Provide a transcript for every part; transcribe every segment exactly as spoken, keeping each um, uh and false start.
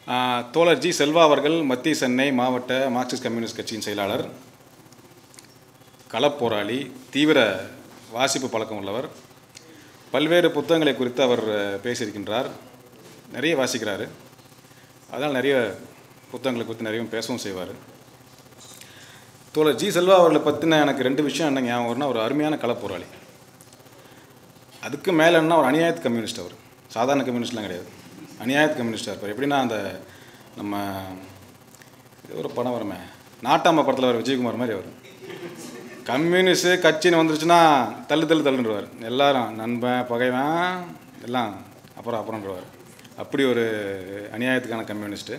தோழர் ஜி செல்வா அவர்கள் மத்திய சென்னை மாவட்ட மார்க்சிஸ்ட் கம்யூனிஸ்ட் கட்சியின் செயலாளர், களப்போராளி, தீவிர வாசிப்பு பழக்கம் உள்ளவர். பல்வேறு புத்தகங்களை குறித்து அவர் பேசியிருக்கின்றார். நிறைய வாசிக்கிறார். அதனால் நிறைய புத்தகங்களை குறித்து நிறைய பேசவும் செய்வார். தோழர் ஜி செல்வா அவர்களை பற்றின எனக்கு ரெண்டு விஷயம் என்ன ஞாபகம் வரும்னா, ஒரு அருமையான களப்போராளி. அதுக்கு மேலே என்ன, ஒரு அநியாயத்து கம்யூனிஸ்ட். அவர் சாதாரண கம்யூனிஸ்ட்லாம் கிடையாது, அநியாயத்து கம்யூனிஸ்டாக இருப்பார். எப்படின்னா, அந்த நம்ம ஒரு படம் வருமே, நாட்டாம படத்தில் வர விஜயகுமார் மாதிரி அவர். கம்யூனிஸ்ட்டு கட்சின்னு வந்துருச்சுன்னா தள்ளு தள்ளு தள்ளுன்றவார். எல்லாரும் நண்பன் பகைவன் எல்லாம் அப்புறம் அப்புறம்ன்றவார். அப்படி ஒரு அநியாயத்துக்கான கம்யூனிஸ்ட்டு.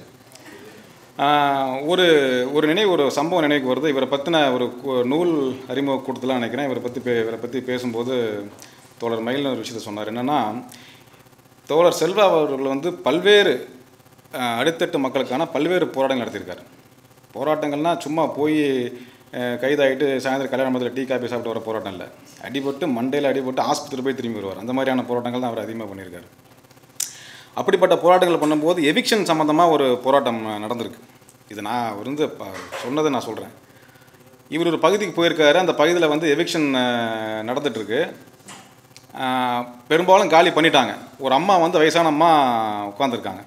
ஒரு ஒரு நினைவு ஒரு சம்பவம் நினைவுக்கு வருது. இவரை பற்றின ஒரு நூல் அறிமுக கூட்டத்தில் நினைக்கிறேன். இவரை பற்றி பே இவரை பற்றி பேசும்போது தோழர் மயில் ஒரு விஷயத்தை சொன்னார். என்னென்னா, தோழர் செல்வா அவர்கள் வந்து பல்வேறு அடித்தட்டு மக்களுக்கான பல்வேறு போராட்டங்கள் நடத்தியிருக்காரு. போராட்டங்கள்னால் சும்மா போய் கைதாகிட்டு சாயந்தரம் கல்யாண மண்டபத்தில் டீ காஃபி சாப்பிட்டு வர போராட்டம் இல்லை. அடிபட்டு மண்டையில் அடிபட்டு ஆஸ்பத்திரி போய் திரும்பி வருவார். அந்த மாதிரியான போராட்டங்கள் தான் அவர் அதிகமாக பண்ணியிருக்காரு. அப்படிப்பட்ட போராட்டங்கள் பண்ணும்போது எவிக்ஷன் சம்மந்தமாக ஒரு போராட்டம் நடந்திருக்கு. இது நான் வந்து சொன்னதை நான் சொல்கிறேன். இவர் ஒரு பகுதிக்கு போயிருக்காரு. அந்த பகுதியில் வந்து எவிக்ஷன் நடந்துகிட்ருக்கு. பெரும்பாலும் காலி பண்ணிட்டாங்க. ஒரு அம்மா வந்து வயசான அம்மா உட்காந்துருக்காங்க.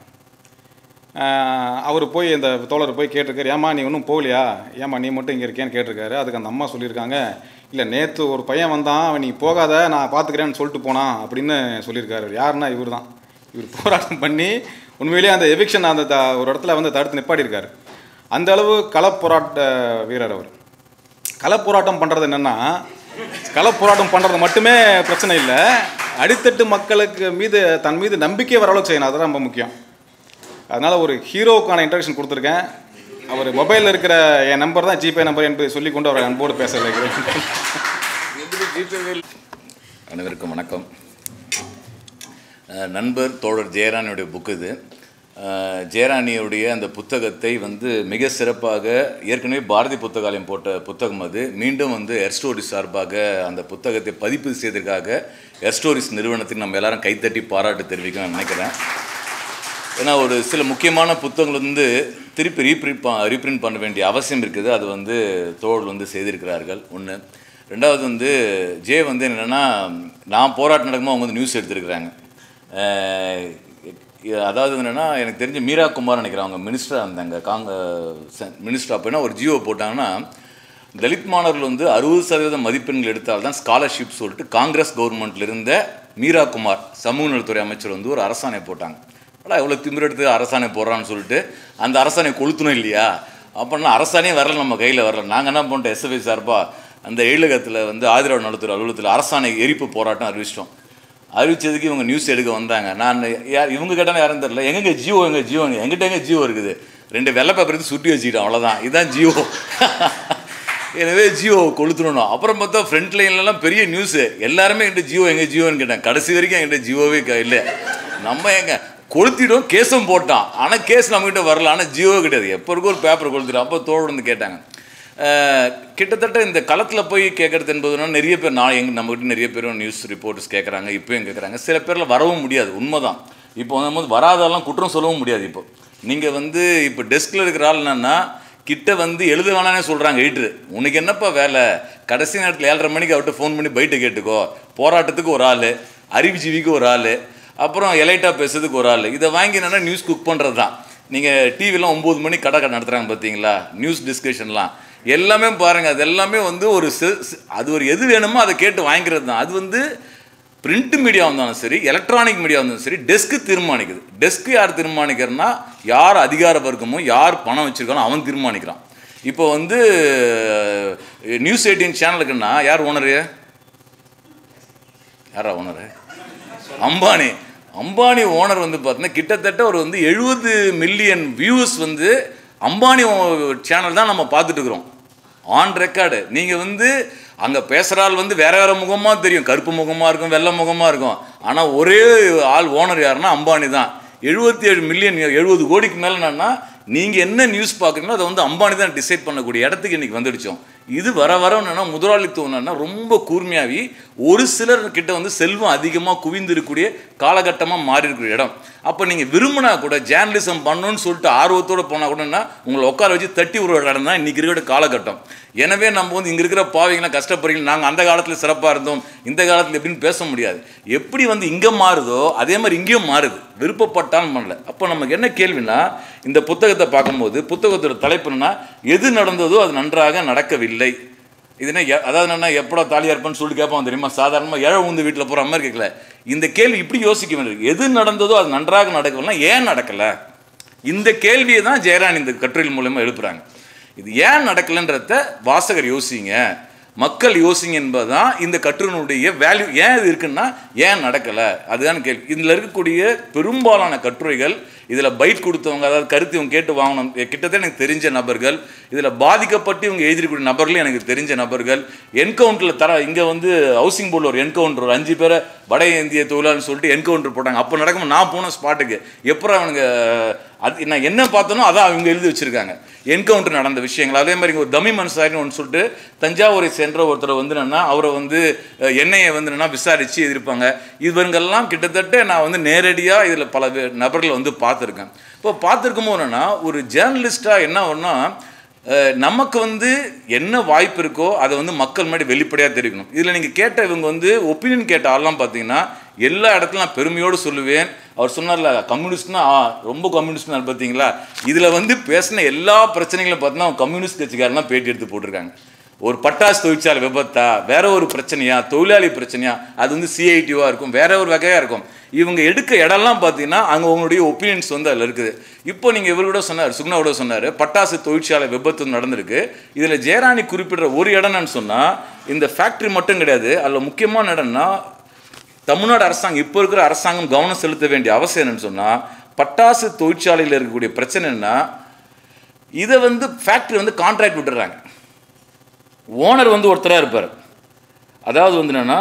அவர் போய் அந்த தோழர் போய் கேட்டிருக்காரு, ஏம்மா நீ ஒன்றும் போகலையா, ஏம்மா நீ மட்டும் இங்கே இருக்கேன்னு கேட்டிருக்காரு. அதுக்கு அந்த அம்மா சொல்லியிருக்காங்க, இல்லை நேற்று ஒரு பையன் வந்தான், அவன் நீ போகாத நான் பார்த்துக்கிறேன்னு சொல்லிட்டு போனான் அப்படின்னு சொல்லியிருக்காரு. யாருன்னா இவர் தான். இவர் போராட்டம் பண்ணி உண்மையிலேயே அந்த எவிக்ஷன் அந்த த ஒரு இடத்துல வந்து தடுத்து நிப்பாட்டியிருக்காரு. அந்த அளவு களப்போராட்ட வீரர் அவர். களப்போராட்டம் பண்ணுறது என்னென்னா, களப்போராட்டம் பண்ணுறது மட்டுமே பிரச்சனை இல்லை, அடித்தட்டு மக்களுக்கு மீது தன் மீது நம்பிக்கை வர அளவுக்கு செய்யணும். அதுதான் ரொம்ப முக்கியம். அதனால் ஒரு ஹீரோவுக்கான இன்ட்ரடக்ஷன் கொடுத்துருக்கேன். அவர் மொபைலில் இருக்கிற என் நம்பர் தான் ஜிபே நம்பர் என்பதை சொல்லிக்கொண்டு அவரை அன்போடு பேச வைக்கிறேன். அனைவருக்கும் வணக்கம். நண்பர் தோழர் ஜெயராணியுடைய புக்கு இது. ஜெயராணியுடைய அந்த புத்தகத்தை வந்து மிக சிறப்பாக ஏற்கனவே பாரதி புத்தகாலயம் போட்ட புத்தகம் அது. மீண்டும் வந்து எர்ஸ்டோரிஸ் சார்பாக அந்த புத்தகத்தை பதிப்பு செய்ததற்காக எர்ஸ்டோரிஸ் நிறுவனத்துக்கு நம்ம எல்லாரும் கைத்தட்டி பாராட்டு தெரிவிக்கணும்னு நினைக்கிறேன். ஏன்னா ஒரு சில முக்கியமான புத்தகங்கள் வந்து திருப்பி ரீப்ரிண்ட் ரீப்ரிண்ட் பண்ண வேண்டிய அவசியம் இருக்குது. அது வந்து தோழர் வந்து செய்திருக்கிறார்கள். ஒன்று. ரெண்டாவது வந்து ஜே வந்து என்னென்னா, நான் போராட்டம் நடக்கும்போது அவங்க வந்து நியூஸ் எடுத்துருக்குறாங்க. அதாவது என்னென்னா, எனக்கு தெரிஞ்ச மீரா குமார் நினைக்கிறேன், அவங்க மினிஸ்டராக இருந்தாங்க. காங்க மினிஸ்டர் அப்போனா ஒரு ஜியோ போட்டாங்கன்னா, தலித் மாணவர்கள் வந்து அறுபது சதவீதம் மதிப்பெண்கள் எடுத்தால்தான் ஸ்காலர்ஷிப் சொல்லிட்டு காங்கிரஸ் கவர்மெண்ட்டில் இருந்த மீரா குமார் சமூக நலத்துறை அமைச்சர் வந்து ஒரு அரசாணை போட்டாங்க. ஆனால் எவ்வளோ திமிரெடுத்து அரசாணை போடுறான்னு சொல்லிட்டு அந்த அரசாணை கொளுத்தணும் இல்லையா? அப்படின்னா அரசாணையே வரல, நம்ம கையில் வரல. நாங்கள் என்ன பண்ணிட்டோம், எஸ்எஃப்ஐ சார்பாக அந்த எழிலகத்தில் வந்து ஆதிராவிட நலத்துறை அலுவலகத்தில் அரசாணை எரிப்பு போராட்டம் அறிவிச்சிட்டோம். அறிவிச்சதுக்கு இவங்க நியூஸ் எடுக்க வந்தாங்க. நான் யார் இவங்க கேட்டாலும் யாரும் தெரியல. எங்கெங்க ஜியோ, எங்கள் ஜியோ எங்கிட்ட எங்கே ஜியோ இருக்குது, ரெண்டு வெள்ளை பேப்பர் எடுத்து சுட்டி வச்சுக்கிட்டோம், அவ்வளோதான். இதுதான் ஜியோ. எனவே ஜியோ கொளுத்துடணும். அப்புறம் பார்த்தா ஃப்ரண்ட் லைன்லலாம் பெரிய நியூஸு, எல்லாருமே என்கிட்ட ஜியோ எங்கே ஜியோன்னு கேட்டேன். கடைசி வரைக்கும் என்கிட்ட ஜியோவே இல்லை. நம்ம எங்கே கொளுத்திட்டோம், கேஸும் போட்டான். ஆனால் கேஸ் நம்மகிட்ட வரல, ஆனால் ஜியோ கிடையாது. எப்போ இருக்கும் ஒரு பேப்பர் கொளுத்திட்டோம். அப்போ தோழர் வந்து கேட்டாங்க. கிட்டத்தட்ட இந்த களத்தில் போய் கேட்குறது என்பதுனா நிறைய பேர், நான் எங்கள் நம்மகிட்ட நிறைய பேரும் நியூஸ் ரிப்போர்ட்டர்ஸ் கேட்குறாங்க, இப்போயும் கேட்குறாங்க. சில பேரில் வரவும் முடியாது, உண்மைதான். இப்போ வந்து வராதெல்லாம் குற்றம் சொல்லவும் முடியாது. இப்போ நீங்கள் வந்து இப்போ டெஸ்கில் இருக்கிற ஆள் என்னன்னா, கிட்ட வந்து எழுத வேணானே சொல்கிறாங்க எடிட்ரு. உனக்கு என்னப்பா வேலை, கடைசி நேரத்தில் ஏழரை மணிக்கு அவர்கிட்ட ஃபோன் பண்ணி பைட்டை கேட்டுக்கோ, போராட்டத்துக்கு ஒரு ஆள், அறிவுஜீவிக்கு ஒரு ஆள், அப்புறம் எலைட்டாக பேசுறதுக்கு ஒரு ஆள். இதை வாங்கி என்னென்னா நியூஸ் குக் பண்ணுறது தான். நீங்கள் டிவிலாம் ஒம்பது மணி கடை கடை நடத்துகிறாங்க பார்த்தீங்களா, நியூஸ் டிஸ்கஷன்லாம் எல்லாமே பாருங்கள். அது எல்லாமே வந்து ஒரு அது ஒரு எது வேணுமோ அதை கேட்டு வாங்கிக்கிறது தான். அது வந்து பிரிண்ட் மீடியா இருந்தாலும் சரி, எலக்ட்ரானிக் மீடியா இருந்தாலும் சரி, டெஸ்க்கு தீர்மானிக்குது. டெஸ்க்கு யார் தீர்மானிக்கிறன்னா, யார் அதிகார வர்க்கமோ யார் பணம் வச்சுருக்கானோ அவன் தீர்மானிக்கிறான். இப்போ வந்து நியூஸ் எயிட்டீன் சேனலுக்குன்னா யார் ஓனரு, யாரா ஓனரு? அம்பானி. அம்பானி ஓனர் வந்து பார்த்தீங்கன்னா கிட்டத்தட்ட ஒரு வந்து எழுபது மில்லியன் வியூஸ் வந்து அம்பானி சேனல் தான் நம்ம பார்த்துட்டு இருக்கிறோம் ஆன் ரெக்கார்டு. நீங்கள் வந்து அங்கே பேசுகிறாள் வந்து வேறு வேறு முகமாக தெரியும், கருப்பு முகமாக இருக்கும், வெள்ளை முகமாக இருக்கும். ஆனால் ஒரே ஆள் ஓனர் யாருன்னா அம்பானி தான். எழுபத்தி ஏழு மில்லியன் எழுபது கோடிக்கு மேலே என்னன்னா நீங்கள் என்ன நியூஸ் பார்க்குறீங்களோ அதை வந்து அம்பானி தான் டிசைட் பண்ணக்கூடிய இடத்துக்கு இன்றைக்கி வந்துடுச்சோம். இது வர வர என்னன்னா முதலாளித்துவம் என்னன்னா ரொம்ப கூர்மையாகி ஒரு சிலர்கிட்ட வந்து செல்வம் அதிகமாக குவிந்திருக்கக்கூடிய காலகட்டமாக மாறி இருக்கிற இடம். அப்போ நீங்கள் விரும்பினா கூட ஜேர்னலிசம் பண்ணணும்னு சொல்லிட்டு ஆர்வத்தோடு போனால் கூடன்னா உங்களை உட்கார வச்சு தட்டி ஒரு இடம் தான் இன்றைக்கி இருக்கிற காலகட்டம். எனவே நம்ம வந்து இங்கே இருக்கிற பாவீங்களாம் கஷ்டப்படுறீங்க, நாங்கள் அந்த காலத்தில் சிறப்பாக இருந்தோம், இந்த காலத்தில் எப்படின்னு பேச முடியாது. எப்படி வந்து இங்கே மாறுதோ அதே மாதிரி இங்கேயும் மாறுது, விருப்பப்பட்டாலும் பண்ணல. அப்போ நமக்கு என்ன கேள்வினா, இந்த புத்தகத்தை பார்க்கும்போது புத்தகத்தோட தலைப்பு என்னன்னா, எது நடந்ததோ அது நன்றாக நடக்கவில்லை. இதுனா அதாவது என்னன்னா, எப்படா தாலியாக இருப்பேன்னு சொல்லிட்டு கேட்பான் தெரியுமா, சாதாரணமாக ஏழை உந்து வீட்டில் போகிற மாதிரி கேட்கல. இந்த கேள்வி இப்படி யோசிக்க வேண்டியது, எது நடந்ததோ அது நன்றாக நடக்கவில்லை, ஏன் நடக்கலை? இந்த கேள்வியை தான் ஜெயராணி இந்த கட்டுரையின் மூலமாக எழுப்புறாங்க. இது ஏன் நடக்கலைன்றத வாசகர் யோசிங்க, மக்கள் யோசிங்க என்பதுதான் இந்த கட்டுரையினுடைய வேல்யூ. ஏன் இது இருக்குன்னா ஏன் நடக்கலை அதுதான் கேள்வி. இதில் இருக்கக்கூடிய பெரும்பாலான கட்டுரைகள் இதில் பைட் கொடுத்தவங்க, அதாவது கருத்து இவங்க கேட்டு வாங்கணும், கிட்டத்தட்ட எனக்கு தெரிஞ்ச நபர்கள், இதில் பாதிக்கப்பட்டு இவங்க எழுதிக்கூடிய நபர்களும் எனக்கு தெரிஞ்ச நபர்கள். என்கவுண்டரில் தர இங்கே வந்து ஹவுசிங் போர்டில் ஒரு என்கவுண்டர், ஒரு அஞ்சு பேரை வட இந்திய தொழிலாளர்னு சொல்லிட்டு என்கவுண்டர் போட்டாங்க. அப்போ நடக்கும் நான் போன ஸ்பாட்டுக்கு எப்போ அவனுங்க அது நான் என்ன பார்த்தனோ அதான் அவங்க எழுதி வச்சுருக்காங்க என்கவுண்டர் நடந்த விஷயங்கள். அதே மாதிரி ஒரு தமிழ் மனுஷாரின்னு ஒன்று சொல்லிட்டு தஞ்சாவூரை சென்ற ஒருத்தர் வந்து என்னன்னா அவரை வந்து எண்ணெயை வந்து என்னன்னா விசாரித்து எதிர்ப்பாங்க. இவங்கெல்லாம் கிட்டத்தட்ட நான் வந்து நேரடியாக இதில் பல நபர்களை வந்து பார்த்துருக்கேன். இப்போ பார்த்துருக்கும் போது என்னன்னா, ஒரு ஜேர்னலிஸ்டாக என்ன ஒன்றா நமக்கு வந்து என்ன வாய்ப்பு இருக்கோ அதை வந்து மக்கள் முன்னாடி வெளிப்படையாக தெரிவிக்கணும். இதில் நீங்கள் கேட்ட இவங்க வந்து ஒப்பீனியன் கேட்ட ஆள்லாம் பார்த்தீங்கன்னா எல்லா இடத்துலையும் நான் பெருமையோடு சொல்லுவேன். அவர் சொன்னார்ல கம்யூனிஸ்ட்னா ரொம்ப கம்யூனிஸ்ட்னா பார்த்தீங்களா, இதில் வந்து பேசின எல்லா பிரச்சனைகளும் பார்த்தீங்கன்னா அவங்க கம்யூனிஸ்ட் கட்சிக்காரெல்லாம் பேட்டி எடுத்து போட்டிருக்காங்க. ஒரு பட்டாசு தொழிற்சாலை விபத்தா, வேற ஒரு பிரச்சனையா, தொழிலாளி பிரச்சனையா, அது வந்து சிஐடிவாக இருக்கும், வேற ஒரு வகையாக இருக்கும். இவங்க எடுக்க இடம்லாம் பார்த்தீங்கன்னா அங்கே உங்களுடைய ஒப்பீனியன்ஸ் வந்து அதில் இருக்குது. இப்போ நீங்கள் இவர் கூட சொன்னார், சுகுணா கூட சொன்னார், பட்டாசு தொழிற்சாலை விபத்து நடந்திருக்கு. இதில் ஜெயராணி குறிப்பிடுற ஒரு இடம்னு சொன்னால் இந்த ஃபேக்ட்ரி மட்டும் கிடையாது, அதில் முக்கியமான இடம்னா தமிழ்நாடு அரசாங்கம் இப்போ இருக்கிற அரசாங்கம் கவனம் செலுத்த வேண்டிய அவசியம் என்னன்னு சொன்னால், பட்டாசு தொழிற்சாலையில் இருக்கக்கூடிய பிரச்சனைன்னா இதை வந்து ஃபேக்ட்ரி வந்து கான்ட்ராக்ட் விட்டுறாங்க. ஓனர் வந்து ஒருத்தராக இருப்பார். அதாவது வந்து என்னென்னா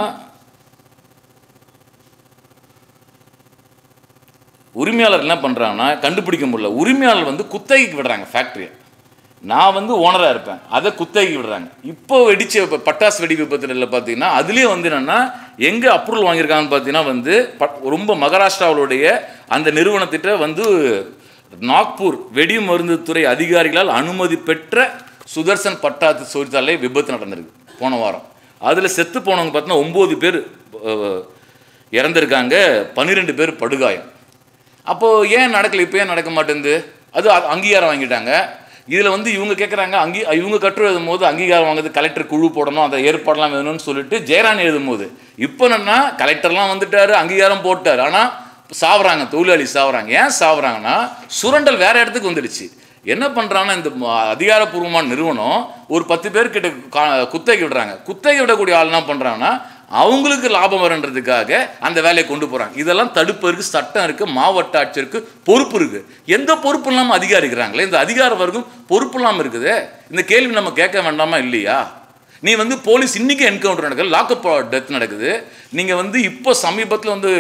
உரிமையாளர் என்ன பண்ணுறாங்கன்னா கண்டுபிடிக்க முடியல, உரிமையாளர் வந்து குத்தகைக்கு விடுறாங்க ஃபேக்ட்ரியை. நான் வந்து ஓனராக இருப்பேன், அதை குத்தகைக்கு விடுறாங்க. இப்போ வெடிச்ச பட்டாசு வெடி விபத்தில் பார்த்தீங்கன்னா அதுலேயே வந்து என்னென்னா எங்கே அப்ரூவல் வாங்கியிருக்காங்கன்னு பார்த்தீங்கன்னா வந்து ரொம்ப மகாராஷ்டிராவுடைய அந்த நிறுவனத்திட்ட வந்து நாக்பூர் வெடி மருந்து துறை அதிகாரிகளால் அனுமதி பெற்ற சுதர்சன் பட்டாசு தொழிற்சாலை விபத்து நடந்திருக்கு போன வாரம். அதில் செத்து போனவங்க பார்த்தீங்கன்னா ஒம்பது பேர் இறந்துருக்காங்க, பன்னிரெண்டு பேர் படுகாயம். அப்போது ஏன் நடக்கலை, இப்போ ஏன் நடக்க மாட்டேங்குது? அது அங்கீகாரம் வாங்கிட்டாங்க. இதில் வந்து இவங்க கேட்குறாங்க, அங்கீ இவங்க கட்டுரை எழுதும் போது அங்கீகாரம் வாங்குறது கலெக்டர் குழு போடணும், அதை ஏற்பாடெல்லாம் வேணும்னு சொல்லிட்டு ஜெயராணி எழுதும் போது இப்போ என்னன்னா கலெக்டர்லாம் வந்துட்டார், அங்கீகாரம் போட்டார், ஆனால் சாவுறாங்க, தொழிலாளி சாவுறாங்க. ஏன் சாவுறாங்கன்னா சுரண்டல் வேறு இடத்துக்கு வந்துடுச்சு. என்ன பண்ணுறாங்கன்னா இந்த அதிகாரப்பூர்வமான நிறுவனம் ஒரு பத்து பேர்கிட்ட குத்தகை விடுறாங்க. குத்தகை விடக்கூடிய ஆள் என்ன பண்ணுறாங்கன்னா அவங்களுக்கு லாபம் வருன்றதுக்காக அந்த வேலையை கொண்டு போகிறாங்க. இதெல்லாம் தடுப்பதற்கு சட்டம் இருக்குது, மாவட்ட ஆட்சியருக்கு பொறுப்பு இருக்குது. எந்த பொறுப்பு இல்லாமல் அதிகாரிக்கிறாங்களே, இந்த அதிகார வர்க்கம் பொறுப்பு இல்லாமல் இருக்குது. இந்த கேள்வி நம்ம கேட்க வேண்டாமா இல்லையா? நீ வந்து போலீஸ் இன்றைக்கி என்கவுண்டர் நடக்குது, லாக்அப் டெத் நடக்குது. நீங்கள் வந்து இப்போ சமீபத்தில் வந்து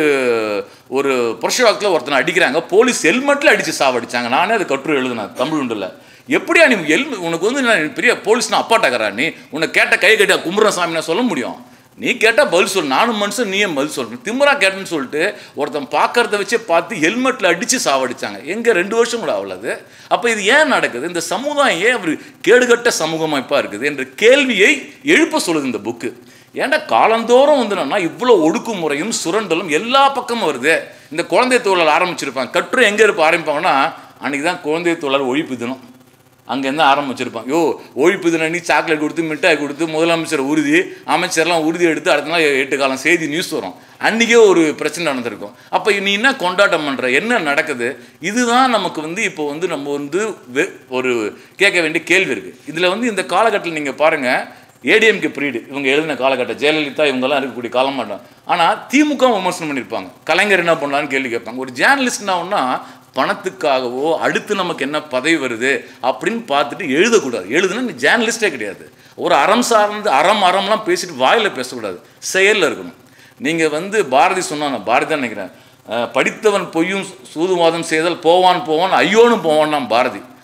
ஒரு புருஷவாக்கில் ஒருத்தனை அடிக்கிறாங்க, போலீஸ் ஹெல்மெட்டில் அடித்து சாவடிச்சாங்க. நானே அது கட்டுரை எழுதுனேன் தமிழ் உண்டில். எப்படியா நீ ஹெல் உனக்கு வந்து நான் பெரிய போலீஸ்னா அப்பாட்டாக்கிறா, நீ உன்னை கேட்ட கை கட்டியா கும்புற சாமி நான் சொல்ல முடியும்? நீ கேட்டால் பதில் சொல், நானும் மனுஷன் நீயே பதில் சொல்லணும். திமுறா கேட்டேன்னு சொல்லிட்டு ஒருத்தன் பார்க்கறத வச்சே பார்த்து ஹெல்மெட்டில் அடித்து சாவடிச்சாங்க. எங்கே ரெண்டு வருஷம் கூட அவ்வளவு. அப்போ இது ஏன் நடக்குது? இந்த சமுதாயம் ஏன் ஒரு கேடுகட்ட சமூகமாக இப்போ இருக்குது என்ற கேள்வியை எழுப்ப சொல்லுது இந்த புக்கு. ஏன்டா காலந்தோறும் வந்து என்னன்னா இவ்வளோ ஒடுக்குமுறையும் சுரண்டலும் எல்லா பக்கமும் வருது. இந்த குழந்தை தொழிலாளர் ஆரம்பிச்சிருப்பாங்க, கட்டுரை எங்கே இருப்ப ஆரம்பிப்பாங்கன்னா அன்றைக்கி தான் குழந்தை தொழிலாளர் ஒழிப்பு தினம். அங்கேருந்து ஆரம்பிச்சிருப்பான். யோ ஒழிப்பு தினம் நீ சாக்லேட் கொடுத்து மிட்டாய் கொடுத்து முதலமைச்சர் உறுதி, அமைச்சர்லாம் உறுதி எடுத்து அடுத்த நாள் எட்டு காலம் செய்தி நியூஸ் வரும். அன்றைக்கே ஒரு பிரச்சனை நடந்திருக்கும். அப்போ நீ என்ன கொண்டாட்டம் பண்ணுற, என்ன நடக்குது? இதுதான் நமக்கு வந்து இப்போ வந்து நம்ம வந்து ஒரு கேட்க வேண்டிய கேள்வி இருக்குது. இதில் வந்து இந்த காலகட்டத்தில் நீங்கள் பாருங்கள், ஏடிஎம்கே பீரியடு இவங்க எழுதின காலகட்டம், ஜெயலலிதா இவங்கெல்லாம் இருக்கக்கூடிய காலம் மாட்டோம். ஆனால் திமுக விமர்சனம் பண்ணியிருப்பாங்க, கலைஞர் என்ன பண்ணலான்னு கேள்வி கேட்பாங்க. ஒரு ஜேர்னலிஸ்ட்னா ஒன்றா பணத்துக்காகவோ அடுத்து நமக்கு என்ன பதவி வருது அப்படின்னு பார்த்துட்டு எழுதக்கூடாது. எழுதுனா நீ ஜேர்னலிஸ்டே கிடையாது. ஒரு அறம் சார்ந்து அறம் அறம்லாம் பேசிட்டு வாயில் பேசக்கூடாது, செயலில் இருக்கணும். நீங்கள் வந்து பாரதி சொன்னாங்க, பாரதி தான் நினைக்கிறேன், படித்தவன் பொய்யும் சூதுவாதம் செய்தால் போவான் போவான் ஐயோனும் போவான்னா பாரதி.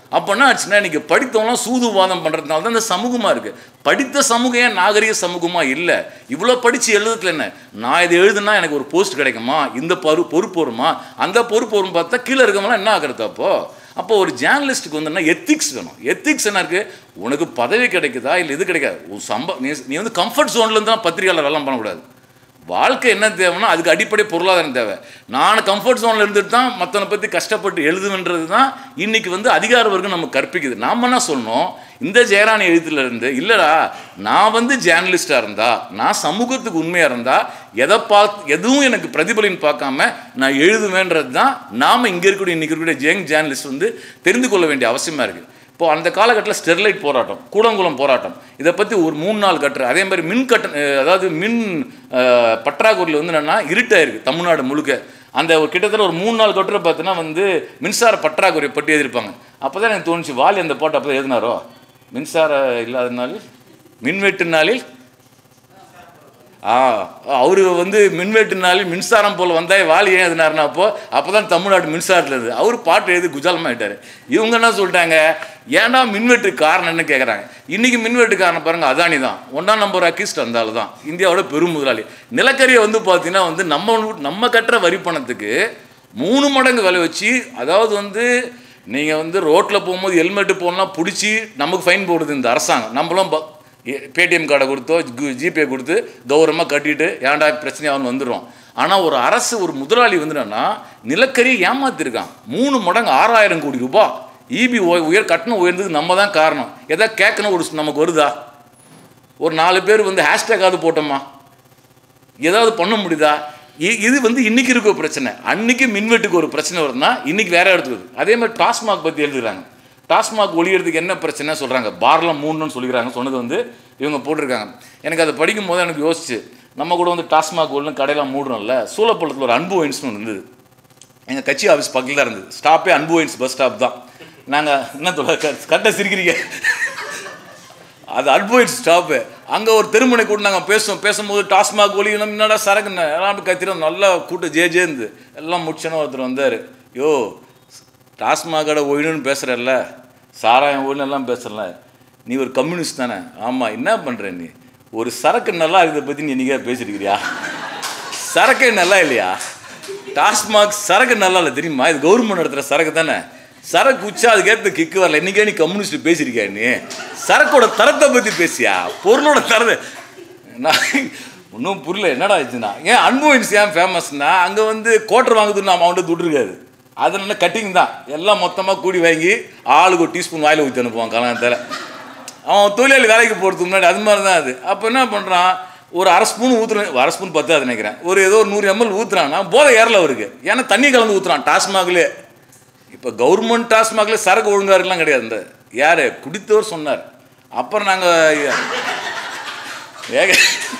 அப்போனா ஆச்சுன்னா இன்றைக்கி படித்தவங்களாம் சூதுவாதம் பண்ணுறதுனால தான் இந்த சமூகமாக இருக்குது. படித்த சமூகம் ஏன் நாகரிக சமூகமாக இல்லை? இவ்வளோ படித்து எழுதுறதுல என்ன? நான் இதை எழுதுனா எனக்கு ஒரு போஸ்ட் கிடைக்குமா, இந்த பரு பொறுப்பு வருமா, அந்த பொறுப்பு வரும் பார்த்தா கீழே இருக்கவங்களாம் என்ன ஆகிறது? அப்போது அப்போ ஒரு ஜேர்னலிஸ்ட்டுக்கு வந்து என்ன எத்திக்ஸ் வேணும். எத்திக்ஸ் என்ன இருக்குது? உனக்கு பதவி கிடைக்குதா இல்லை இது கிடைக்காது. ஒரு சம்ப நீ நீ வந்து கம்ஃபர்ட் ஜோன்லேருந்து தான் பத்திரிகையாளர் எல்லாம் பண்ணக்கூடாது. வாழ்க்கை என்ன தேவைன்னா அதுக்கு அடிப்படை பொருளாதாரம் தேவை. நான் கம்ஃபர்ட் ஜோனில் இருந்துட்டு தான் மற்றவனை பற்றி கஷ்டப்பட்டு எழுதுன்றது தான் இன்றைக்கி வந்து அதிகார வர்க்கம் நமக்கு கற்பிக்குது. நாம் என்ன சொல்லணும், இந்த ஜெயராணி எழுத்துலேருந்து இல்லைடா நான் வந்து ஜேர்னலிஸ்டாக இருந்தால், நான் சமூகத்துக்கு உண்மையாக இருந்தால், எதை பார்த்து எதுவும் எனக்கு பிரதிபலின்னு பார்க்காம நான் எழுதுவேன்றது தான் நாம் இங்கே இருக்கக்கூடிய இன்றைக்கி இருக்கக்கூடிய யங் ஜேர்னலிஸ்ட் வந்து தெரிந்து கொள்ள வேண்டிய அவசியமாக இருக்குது. இப்போது அந்த காலகட்டத்தில் ஸ்டெர்லைட் போராட்டம், கூடங்குளம் போராட்டம், இதை பற்றி ஒரு மூணு நாள் கட்டுற. அதே மாதிரி மின் கட்ட அதாவது மின் பற்றாக்குறையில் வந்து என்னென்னா இருட்டாயிருக்கு தமிழ்நாடு முழுக்க. அந்த ஒரு கிட்டத்தட்ட ஒரு மூணு நாள் கட்டுரை பார்த்தீங்கன்னா வந்து மின்சார பற்றாக்குறை பற்றி எழுதியிருப்பாங்க. அப்போ தான் எனக்கு தோணுச்சு, வாலி அந்த பாட்டு அப்போ தான் எழுதினாரோ, மின்சார இல்லாத நாளில் மின்வெட்டு நாளில் ஆ அவரு வந்து மின்வெட்டு நாளில் மின்சாரம் போல் வந்தால் வாலி ஏன் எழுதினாருன்னா அப்போ அப்போ தான் தமிழ்நாடு மின்சாரத்தில் இருந்து அவர் பாட்டு எழுதி குஜாலமாகிட்டார். இவங்க என்ன சொல்லிட்டாங்க, ஏன்டா மின்வெட்டு காரணம் என்ன கேட்குறாங்க. இன்றைக்கி மின்வெட்டு காரணம் பாருங்கள், அதானி தான் ஒன்றாம் நம்பர் அக்கிஸ்ட் வந்தாலும் தான் இந்தியாவோட பெரும் முதலாளி. நிலக்கரியை வந்து பார்த்தீங்கன்னா வந்து நம்ம நம்ம கட்டுற வரி பணத்துக்கு மூணு மடங்கு விலை வச்சு, அதாவது வந்து நீங்கள் வந்து ரோட்டில் போகும்போது ஹெல்மெட்டு போடலாம் பிடிச்சி நமக்கு ஃபைன் போடுது இந்த அரசாங்கம். நம்மளும் பேடிஎம் கார்டை கொடுத்தோ ஜிபே கொடுத்து கௌரவமாக கட்டிட்டு ஏன்டா பிரச்சனையாகனு வந்துடும். ஆனால் ஒரு அரசு ஒரு முதலாளி வந்துட்டோன்னா நிலக்கரியை ஏமாத்திருக்கான். மூணு மடங்கு ஆறாயிரம் கோடி ரூபாய் இபி உயர் கட்டணம் உயர்ந்தது நம்ம தான் காரணம். எதாவது கேட்கணும் ஒரு நமக்கு வருதா? ஒரு நாலு பேர் வந்து ஹேஷ்டேக்காவது போட்டோமா, ஏதாவது பண்ண முடியுதா? இது வந்து இன்றைக்கி இருக்க பிரச்சனை. அன்றைக்கி மின்வெட்டுக்கு ஒரு பிரச்சனை வருதுன்னா இன்றைக்கி வேற எடுத்துக்குது. அதே மாதிரி டாஸ்மாக் பற்றி எழுதுகிறாங்க. டாஸ்மாக் ஒழியறதுக்கு என்ன பிரச்சனை சொல்கிறாங்க, பார்லாம் மூணுன்னு சொல்லிக்கிறாங்க. சொன்னது வந்து இவங்க போட்டிருக்காங்க. எனக்கு அதை படிக்கும் போது எனக்கு யோசிச்சு, நம்ம கூட வந்து டாஸ்மாக் ஒன்று கடையெல்லாம் மூடுறோம்ல, சூழப்பள்ளத்தில் ஒரு அன்பு ஒயின்ஸ்னு ஒன்று இருந்தது. எங்கள் கட்சி ஆஃபீஸ் பக்கத்தில் தான் இருந்தது. ஸ்டாப்பே அன்பு ஒயின்ஸ் பஸ் ஸ்டாப் தான். நாங்கள் என்ன சொல்ல கரெக்டாக சிரிக்கிறீங்க, அது அன்பு ஒயின்ஸ் ஸ்டாப்பு. அங்கே ஒரு தெருமுனை கூட நாங்கள் பேசுவோம். பேசும்போது டாஸ்மாக் ஒழியணும் என்னடா சரக்குன்னு எல்லாம் கத்திரோம். நல்லா கூட்டம் ஜே ஜேந்து எல்லாம் முடிச்சோன்னா ஒருத்தர் வந்தார், யோ டாஸ்மாக் கடை ஒழிணுன்னு பேசுகிறல்ல, சாராயம் ஒழினெல்லாம் பேசுகிறல, நீ ஒரு கம்யூனிஸ்ட் தானே? ஆமாம், என்ன பண்ணுற நீ? ஒரு சரக்கு நல்லா இதை பற்றி நீ இன்றைக்கே பேசியிருக்கிறியா? சரக்கே நல்லா இல்லையா? டாஸ்மாக் சரக்கு நல்லா இல்லை தெரியுமா? இது கவர்மெண்ட் நடத்துகிற சரக்கு தானே. சரக்கு உச்சா அதுக்கேற்ற கிக்கு வரல. இன்றைக்கே நீ கம்யூனிஸ்ட் பேசியிருக்கியா? நீ சரக்கோட தரத்தை பற்றி பேசியா, பொருளோட தரத்தை நான் ஒன்றும் புரியல. என்னடா ஆச்சுன்னா, ஏன் அன்பு ஏன் ஃபேமஸ்னா அங்கே வந்து கோட்டர் வாங்குதுன்னு நம்ம அவன்கிட்ட துட்டுருக்காது. அதனால கட்டிங் தான் எல்லாம் மொத்தமாக கூடி வாங்கி ஆளுக்கு ஒரு டீஸ்பூன் வாயில் ஊற்றி அனுப்புவான் கல்யாணத்தில். அவன் தொழிலாளி வேலைக்கு போகிறதுக்கு முன்னாடி அது மாதிரி தான் அது. அப்போ என்ன பண்ணுறான், ஒரு அரை ஸ்பூன் ஊற்றுறேன், அரை ஸ்பூன் பத்து அது நினைக்கிறேன், ஒரு ஏதோ ஒரு நூறு எம்எல் ஊற்றுறான்னா போதை ஏறல அவருக்கு. ஏன்னா தண்ணி கலந்து ஊற்றுறான் டாஸ்மாக்லேயே. இப்போ கவர்மெண்ட் டாஸ்மாக்லேயே சரக்கு ஒழுங்காருலாம் கிடையாது. இந்த யார் குடித்தவர் சொன்னார். அப்புறம் நாங்கள் ஏக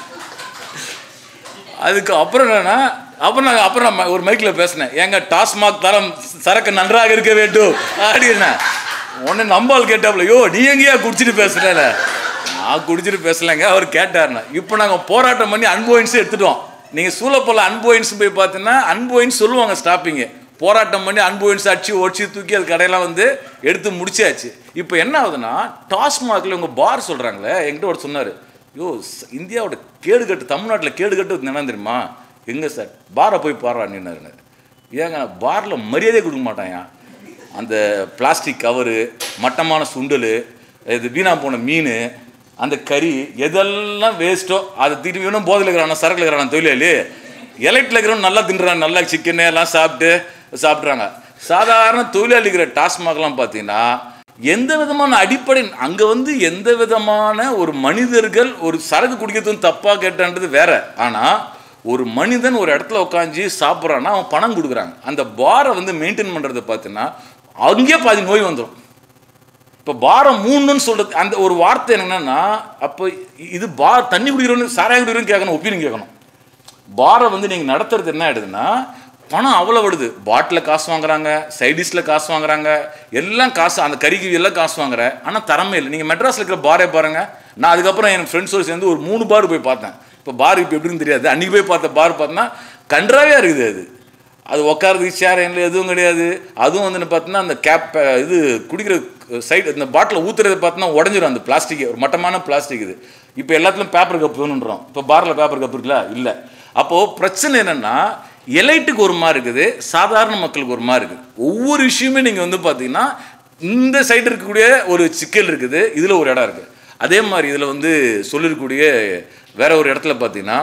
அதுக்கு அப்புறம் என்னன்னா, அப்புறம் நாங்கள் அப்புறம் ஒரு மைக்கில் பேசினேன், ஏங்க டாஸ்மாக் தரம் சரக்கு நன்றாக இருக்க வேண்டும் அப்படின்னா உடனே நம்பால் கேட்டாப்புல, யோ நீ எங்கேயா குடிச்சிட்டு பேசுகிறேன்? நான் குடிச்சிட்டு பேசலைங்க, அவர் கேட்டார்னா. இப்போ நாங்கள் போராட்டம் பண்ணி அன்போயின்ஸு எடுத்துட்டோம். நீங்கள் சூழப்போல அன்போயின்ஸ் போய் பார்த்தீங்கன்னா அன்போயின்ஸ் சொல்லுவாங்க ஸ்டாப்பிங்கு. போராட்டம் பண்ணி அன்போயின்ஸ் அடிச்சு ஒடிச்சு தூக்கி அது கடையெல்லாம் வந்து எடுத்து முடிச்சாச்சு. இப்போ என்ன ஆகுதுன்னா, டாஸ்மாகில் உங்கள் பார் சொல்கிறாங்களே, என்கிட்ட ஒரு சொன்னார், யோ இந்தியாவோட கேடுகட்டு தமிழ்நாட்டில் கேடுகட்டு என்னன்னு தெரியுமா? எங்கே சார் பாரை போய் பாடுறான்னு. ஏங்க பாரில் மரியாதையே கொடுக்க மாட்டாயா? அந்த பிளாஸ்டிக் கவரு, மட்டமான சுண்டல், இது வீணா போன மீன், அந்த கறி எதெல்லாம் வேஸ்ட்டோ அதை திரும்பி வேணும். போதையில் இருக்கிறான், சரக்கில் இருக்கிறான் தொழிலாளி, எலைட்டில் இருக்கிறவன் நல்லா தின்றான், நல்லா சிக்கனு எல்லாம் சாப்பிட்டு சாப்பிட்றாங்க. சாதாரண தொழிலாளி இருக்கிற டாஸ்மாக்லாம் பார்த்தீங்கன்னா எந்த விதமான அடிப்படை அங்கே வந்து எந்த விதமான ஒரு மனிதர்கள் ஒரு சரக்கு குடிக்கிறதும் தப்பாக கேட்டான்றது வேற. ஆனால் ஒரு மனிதன் ஒரு இடத்துல உட்காந்து சாப்பிட்றான்னா அவன் பணம் கொடுக்குறாங்க. அந்த பாரை வந்து மெயின்டைன் பண்ணுறதை பார்த்தீங்கன்னா அங்கேயே பாதி நோய் வந்துடும். இப்போ பாரம் மூணுன்னு சொல்கிறது அந்த ஒரு வார்த்தை என்னென்னா, அப்போ இது பார் தண்ணி குடிக்கிறோன்னு சாராயம் குடிக்கிறோன்னு கேட்கணும், ஒப்பீனியன் கேட்கணும். பாரை வந்து நீங்கள் நடத்துறது என்ன ஆகிடுதுன்னா, பணம் அவ்வளோ விடுது. பாட்டில் காசு வாங்குறாங்க, சைடிஷில் காசு வாங்குறாங்க, எல்லாம் காசு, அந்த கறிக்கு எல்லாம் காசு வாங்குற. ஆனால் திறமை இல்லை. நீங்கள் மெட்ராஸில் இருக்கிற பாரே பாருங்கள். நான் அதுக்கப்புறம் என் ஃப்ரெண்ட்ஸோடு சேர்ந்து ஒரு மூணு பார் போய் பார்த்தேன். இப்போ பார் இப்போ எப்படின்னு தெரியாது. அன்றைக்கி போய் பார்த்த பார் பார்த்தோன்னா கன்றாவே இருக்குது. அது அது உட்காரதுக்கு சேர் என்ன எதுவும் கிடையாது. அதுவும் வந்து பார்த்தீங்கன்னா அந்த கேப் இது குடிக்கிற சைடு இந்த பாட்டில் ஊற்றுறதை பார்த்தீங்கன்னா உடஞ்சிடும் அந்த பிளாஸ்டிக், ஒரு மட்டமான பிளாஸ்டிக். இது இப்போ எல்லாத்துலையும் பேப்பர் கப் வேணுன்றோம். இப்போ பாரில் பேப்பர் கப் இருக்குல்ல, இல்லை. அப்போது பிரச்சனை என்னென்னா எலைட்டுக்கு ஒரு மாதிரி இருக்குது, சாதாரண மக்களுக்கு ஒரு மாதிரி இருக்குது. ஒவ்வொரு விஷயமே நீங்கள் வந்து பார்த்தீங்கன்னா இந்த சைடு இருக்கக்கூடிய ஒரு சிக்கல் இருக்குது, இதில் ஒரு இடம் இருக்குது. அதே மாதிரி இதில் வந்து சொல்லிருக்கக்கூடிய வேற ஒரு இடத்துல பார்த்தீங்கன்னா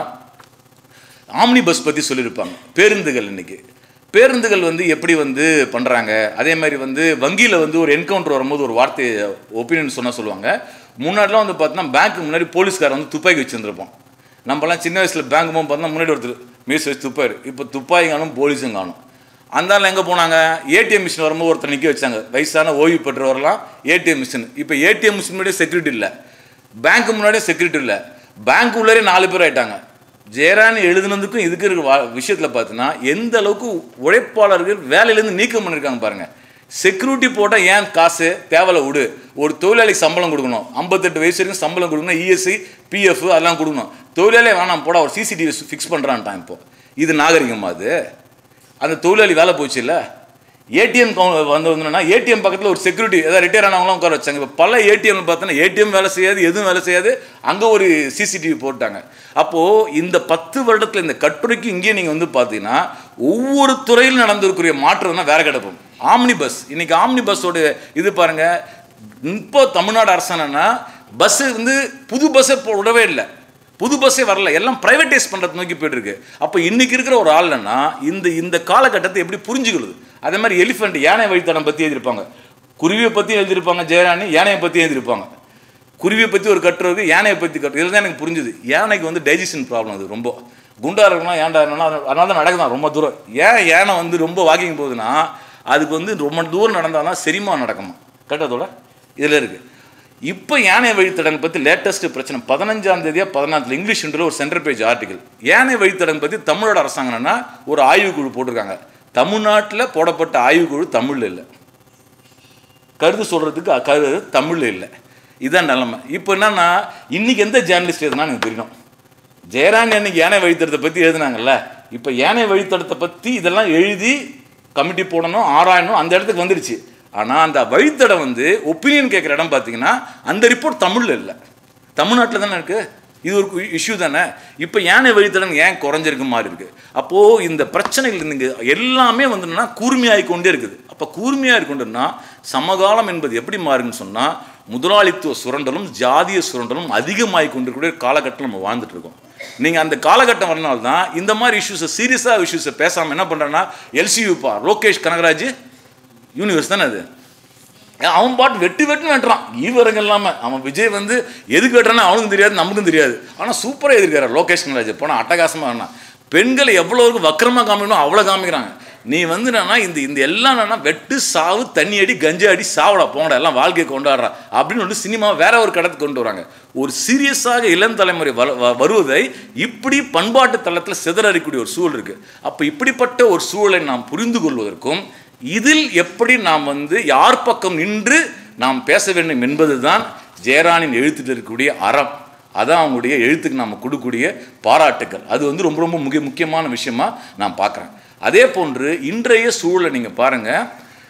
ஆம்னி பஸ் பற்றி சொல்லியிருப்பாங்க. பேருந்துகள் இன்றைக்கி பேருந்துகள் வந்து எப்படி வந்து பண்ணுறாங்க. அதே மாதிரி வந்து வங்கியில் வந்து ஒரு என்கவுண்டர் வரும்போது ஒரு வார்த்தை ஒப்பீனியன் சொன்னால் சொல்லுவாங்க. முன்னாடிலாம் வந்து பார்த்தீங்கன்னா பேங்க்கு முன்னாடி போலீஸ்காரன் வந்து துப்பாக்கி வச்சுருந்துருப்போம். நம்மலாம் சின்ன வயசில் பேங்க் போகும் பார்த்தா முன்னாடி ஒருத்தர் மீஸ் வச்சு துப்பாரு. இப்போ துப்பாக்கி காணும், போலீஸும் காணும். அந்தாலும் எங்கே போனாங்க, ஏடிஎம் மிஷின் வரும்போது ஒருத்தர் நிற்க வச்சாங்க, வயசான ஓய்வு பெற்றவரெல்லாம் ஏடிஎம் மிஷின். இப்போ ஏடிஎம் மிஷின் முன்னாடியே செக்யூரிட்டி இல்லை, பேங்க்கு முன்னாடியே செக்யூரிட்டி இல்லை, பேங்க் உள்ளே நாலு பேர் ஆகிட்டாங்க. ஜெயராணி எழுதுனதுக்கும் இதுக்கு இருக்கிற விஷயத்தில் பார்த்தீங்கன்னா எந்த அளவுக்கு உழைப்பாளர்கள் வேலையிலேருந்து நீக்கம் பண்ணியிருக்காங்க பாருங்கள். செக்யூரிட்டி போட்டால் ஏன் காசு தேவையில்ல விடு, ஒரு தொழிலாளிக்கு சம்பளம் கொடுக்கணும், ஐம்பத்தெட்டு வயசு வரைக்கும் சம்பளம் கொடுக்கணும், இஎஸ்ஐ பிஎஃப் அதெல்லாம் கொடுக்கணும். தொழிலாளியே வேணாம் போட ஒரு சிசிடிவி ஃபிக்ஸ் பண்ணுறான்ட்டான். இப்போ இது நாகரிகமாக அது? அந்த தொழிலாளி வேலை போச்சு இல்லை. ஏடிஎம் வந்து வந்துன்னா ஏடிஎம் பக்கத்தில் ஒரு செக்யூரிட்டி ஏதாவது ரிட்டையர் ஆனவங்களாம் உட்கார வச்சாங்க. இப்போ பல ஏடிஎம் பார்த்தோன்னா ஏடிஎம் வேலை செய்யாது, எதுவும் வேலை செய்யாது, அங்கே ஒரு சிசிடிவி போட்டாங்க. அப்போது இந்த பத்து வருடத்தில் இந்த கட்டுரைக்கு இங்கேயே நீங்கள் வந்து பார்த்தீங்கன்னா ஒவ்வொரு துறையில் நடந்திருக்கிற மாற்றம் தான் வேற கிடப்போம். ஆம்னி பஸ் இன்னைக்கு ஆம்னி பஸ்ஸோட இது பாருங்கள். இப்போ தமிழ்நாடு அரசாங்கன்னா பஸ்ஸு வந்து புது பஸ்ஸை விடவே இல்லை, புது பஸ்ஸே வரல, எல்லாம் ப்ரைவேட்டைஸ் பண்ணுறது நோக்கி போய்ட்டு இருக்கு. அப்போ இன்றைக்கி இருக்கிற ஒரு ஆள்னா இந்த இந்த காலகட்டத்தை எப்படி புரிஞ்சுக்கிறது? அதே மாதிரி எலிஃபெண்ட் யானை வழித்தடம் பற்றி எழுதியிருப்பாங்க, குருவியை பற்றி எழுதியிருப்பாங்க ஜெயராணி, யானையை பற்றி எழுதியிருப்பாங்க. குருவியை பற்றி ஒரு கட்டுறது, யானையை பற்றி கட்டுறது. இதில் தான் எனக்கு புரிஞ்சுது யானைக்கு வந்து டைஜஷன் ப்ராப்ளம். அது ரொம்ப குண்டா இருக்கணும், ஏன்டா என்னன்னா அதனால தான் நடக்குதான் ரொம்ப தூரம். ஏன் யானை வந்து ரொம்ப வாக்கிங் போகுதுன்னா அதுக்கு வந்து ரொம்ப தூரம் நடந்தால் தான் செரிமானம் நடக்குமா, கரெக்டாதோட இதில் இருக்குது. இப்போ யானை வழித்தடம் பற்றி லேட்டஸ்ட் பிரச்சனை பதினஞ்சாம் தேதியாக பதினாறு இங்கிலீஷ் இன்றில் ஒரு சென்டர் பேஜ் ஆர்டிகல் யானை வழித்தடம் பற்றி தமிழோட அரசாங்கம்னா ஒரு ஆய்வுக்குழு போட்டிருக்காங்க. தமிழ்நாட்டில் போடப்பட்ட ஆய்வுக்குழு தமிழில் இல்லை, கருத்து சொல்கிறதுக்கு கரு தமிழில் இல்லை. இதுதான் நிலைமை. இப்போ என்னன்னா இன்றைக்கி எந்த ஜேர்னலிஸ்ட் எதுனா எனக்கு தெரியணும். ஜெயராணி அன்னைக்கு யானை வழித்தடத்தை பற்றி எழுதுனாங்கல்ல, இப்போ யானை வழித்தடத்தை பற்றி இதெல்லாம் எழுதி கமிட்டி போடணும், ஆராயணும், அந்த இடத்துக்கு வந்துடுச்சு. ஆனால் அந்த வழித்தடம் வந்து ஒப்பீனியன் கேட்குற இடம் பார்த்தீங்கன்னா அந்த ரிப்போர்ட் தமிழில் இல்லை, தமிழ்நாட்டில் தானே இருக்குது. இது ஒரு இஷ்யூ தானே. இப்போ யானை வழித்தடம் ஏன் குறைஞ்சிருக்க மாதிரி இருக்குது? அப்போது இந்த பிரச்சனைகள் இங்கே எல்லாமே வந்துன்னா கூர்மையாகி கொண்டே இருக்குது. அப்போ கூர்மையாக இருக்கொண்டுன்னா சமகாலம் என்பது எப்படி மாறுன்னு சொன்னால் முதலாளித்துவ சுரண்டலும் ஜாதிய சுரண்டலும் அதிகமாகி கொண்டிருக்கிற காலகட்டம் நம்ம வாழ்ந்துட்டு இருக்கோம். நீங்கள் அந்த காலகட்டம் வரனால்தான் இந்த மாதிரி இஷ்யூஸை சீரியஸாக இஷ்யூஸை பேசாமல் என்ன பண்ணுறேன்னா எல்சியூப்பா லோகேஷ் கனகராஜ் யூனிவர்ஸ் தானே அது, அவன் பாட்டு வெட்டு வெட்டுன்னு வெட்டுறான் ஈவரங்க இல்லாமல். அவன் விஜய் வந்து எதுக்கு வெட்டுறான்னா அவனுக்கும் தெரியாது நமக்கும் தெரியாது. ஆனால் சூப்பராக எதிர்க்கிறார் லோகேஷ் கனகராஜ். போனால் அட்டகாசமாக வேணா பெண்களை எவ்வளோருக்கு வக்கரமாக காமிக்கணும் அவ்வளோ காமிக்கிறாங்க. நீ வந்து என்னன்னா இந்த இந்த எல்லாம் என்னன்னா வெட்டு சாவு தண்ணி அடி கஞ்சா அடி சாவடா போங்கடா எல்லாம் வாழ்க்கையை கொண்டாடுறா அப்படின்னு வந்து சினிமா வேற ஒரு கடத்துக்கு கொண்டு வராங்க. ஒரு சீரியஸாக இளம் தலைமுறை வருவதை இப்படி பண்பாட்டு தளத்தில் சிதறக்கூடிய ஒரு சூழல் இருக்குது. அப்போ இப்படிப்பட்ட ஒரு சூழலை நாம் புரிந்து கொள்வதற்கும் இதில் எப்படி நாம் வந்து யார் பக்கம் நின்று நாம் பேச வேண்டும் என்பது தான் ஜெயராணின் எழுத்தில் இருக்கக்கூடிய அறம். அதான் அவங்களுடைய எழுத்துக்கு நாம் கொடுக்கக்கூடிய பாராட்டுக்கள். அது வந்து ரொம்ப ரொம்ப முக்கிய முக்கியமான விஷயமா நான் பார்க்குறேன். அதே போன்று இன்றைய சூழலை நீங்கள் பாருங்கள்,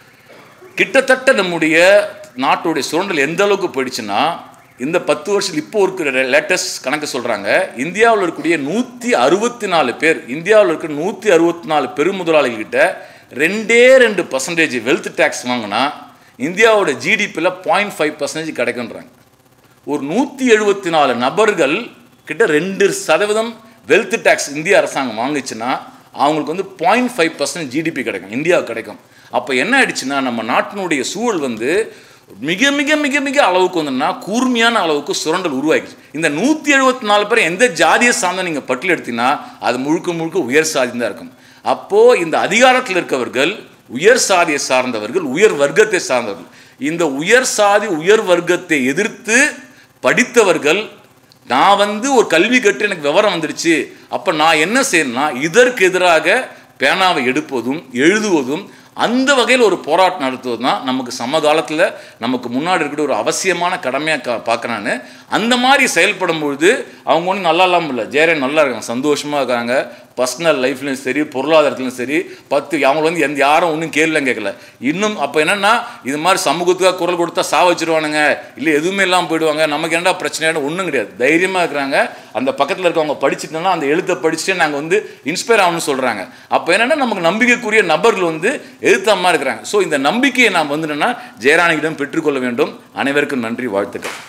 கிட்டத்தட்ட நம்முடைய நாட்டுடைய சுரண்டல் எந்த அளவுக்கு போயிடுச்சுன்னா இந்த பத்து வருஷத்தில் இப்போ இருக்கிற லேட்டஸ்ட் கணக்கு சொல்கிறாங்க, இந்தியாவில் இருக்கக்கூடிய நூற்றி அறுபத்தி நாலு பேர் இந்தியாவில் இருக்கிற நூற்றி அறுபத்தி நாலு பெருமுதலாளிகிட்ட ரெண்டே ரெண்டு பர்சன்டேஜ் வெல்த் டேக்ஸ் வாங்கினா இந்தியாவோட ஜிடிபியில் பாயிண்ட் ஃபைவ் பர்சன்டேஜ் கிடைக்குன்றாங்க. ஒரு நூற்றி எழுபத்தி நாலு நபர்கள் கிட்ட ரெண்டு சதவீதம் வெல்த் டேக்ஸ் இந்திய அரசாங்கம் வாங்கிச்சுன்னா அவங்களுக்கு வந்து பாயிண்ட் ஃபைவ் பர்சன்ட் ஜிடிபி கிடைக்கும், இந்தியாவுக்கு கிடைக்கும். அப்போ என்ன ஆயிடுச்சுன்னா நம்ம நாட்டினுடைய சூழல் வந்து மிக மிக மிக மிக அளவுக்கு வந்துன்னா கூர்மையான அளவுக்கு சுரண்டல் உருவாக்கிச்சு. இந்த நூற்றி எழுபத்தி நாலு பேர் எந்த ஜாதியை சார்ந்த நீங்கள் பட்டியல் எடுத்தீங்கன்னா அது முழுக்க முழுக்க உயர் சாதி தான் இருக்கும். அப்போது இந்த அதிகாரத்தில் இருக்கவர்கள் உயர் சாதியை சார்ந்தவர்கள், உயர் வர்க்கத்தை சார்ந்தவர்கள். இந்த உயர் சாதி உயர் வர்க்கத்தை எதிர்த்து படித்தவர்கள் நான் வந்து ஒரு கல்வி கற்று எனக்கு விவரம் வந்துடுச்சு, அப்போ நான் என்ன செய்யணும்னா இதற்கு எதிராக பேனாவை எடுப்பதும் எழுதுவதும் அந்த வகையில் ஒரு போராட்டம் நடத்துவது தான் நமக்கு சமகாலத்தில் நமக்கு முன்னாடி இருக்கிற ஒரு அவசியமான கடமையாக கா பார்க்குறான்னு. அந்த மாதிரி செயல்படும் பொழுது அவங்க ஒன்றும் நல்லா இல்லாமல் இல்லை, ஜெயராணி நல்லா இருக்காங்க, சந்தோஷமாக இருக்காங்க, பர்சனல் லைஃப்லையும் சரி பொருளாதாரத்துலையும் சரி பத்து அவங்க வந்து எந்த யாரும் ஒன்றும் கேள்விலாம் கேட்கல. இன்னும் அப்போ என்னென்னா இது மாதிரி சமூகத்துக்காக குரல் கொடுத்தா சா வச்சுருவானுங்க, இல்லை எதுவுமே இல்லாமல் போயிடுவாங்க, நமக்கு என்னடா பிரச்சனையான ஒன்றும் கிடையாது. தைரியமாக இருக்கிறாங்க. அந்த பக்கத்தில் இருக்கவங்க படிச்சுட்டோன்னா அந்த எழுத்தை படிச்சுட்டு நாங்கள் வந்து இன்ஸ்பயர் ஆகணும்னு சொல்கிறாங்க. அப்போ என்னென்னா நமக்கு நம்பிக்கைக்குரிய நபர்கள் வந்து எதிர்த்தாமல் இருக்கிறாங்க. ஸோ இந்த நம்பிக்கையை நாம் வந்து என்னென்னா ஜெயராணியிடம் பெற்றுக்கொள்ள வேண்டும். அனைவருக்கும் நன்றி, வாழ்த்துக்கள்.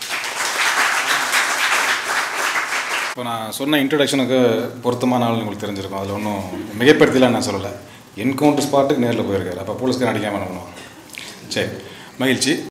இப்போ நான் சொன்ன இன்ட்ரடக்ஷனுக்கு பொருத்தமான ஆள் உங்களுக்கு தெரிஞ்சிருக்கும். அதில் ஒன்றும் மிகப்படுத்தலாம் நான் சொல்லலை. என்கவுண்டர் ஸ்பாட்டுக்கு நேரில் போயிருக்காரு. அப்போ போலீஸ்காரன் அடிக்காமல் பண்ணணும். சரி, மகிழ்ச்சி.